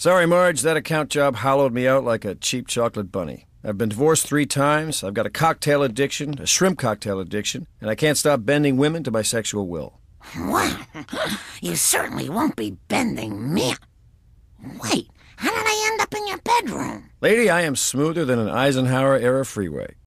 Sorry, Marge, that account job hollowed me out like a cheap chocolate bunny. I've been divorced 3 times, I've got a cocktail addiction, a shrimp cocktail addiction, and I can't stop bending women to my sexual will. Well, you certainly won't be bending me. Wait, how did I end up in your bedroom? Lady, I am smoother than an Eisenhower-era Freeway.